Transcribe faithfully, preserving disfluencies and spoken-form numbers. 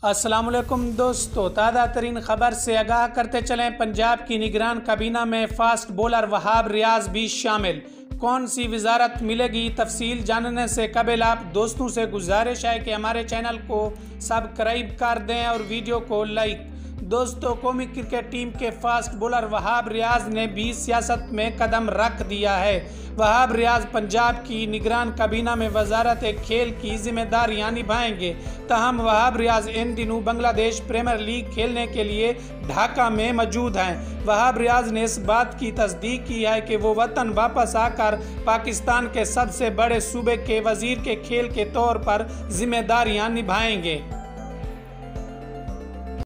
अस्सलामुअलैकुम दोस्तों, ताज़ा तरीन खबर से आगाह करते चलें। पंजाब की निगरान काबीना में फास्ट बॉलर वहाब रियाज भी शामिल। कौन सी वजारत मिलेगी, तफसील जानने से कबल आप दोस्तों से गुजारिश है कि हमारे चैनल को सब्सक्राइब कर दें और वीडियो को लाइक। दोस्तों, कौमी क्रिकेट टीम के फास्ट बॉलर वहाब रियाज ने भी सियासत में कदम रख दिया है। वहाब रियाज पंजाब की निगरान काबीना में वजारत खेल की जिम्मेदारियां निभाएंगे। तहम वहाब रियाज इन दिनों बांग्लादेश प्रीमियर लीग खेलने के लिए ढाका में मौजूद हैं। वहाब रियाज ने इस बात की तस्दीक की है कि वो वतन वापस आकर पाकिस्तान के सबसे बड़े सूबे के वजीर के खेल के तौर पर जिम्मेदारियां निभाएंगे।